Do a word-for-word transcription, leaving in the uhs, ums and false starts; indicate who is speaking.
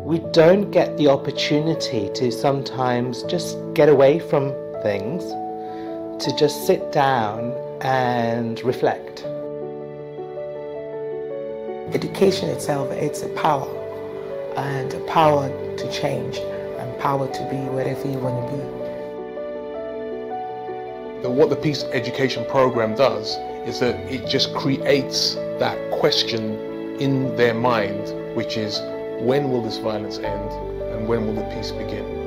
Speaker 1: We don't get the opportunity to sometimes just get away from things, to just sit down and reflect.
Speaker 2: Education itself, it's a power, and a power to change, and power to be whatever you want to be.
Speaker 3: What the Peace Education Program does is that it just creates that question in their mind, which is, when will this violence end and when will the peace begin?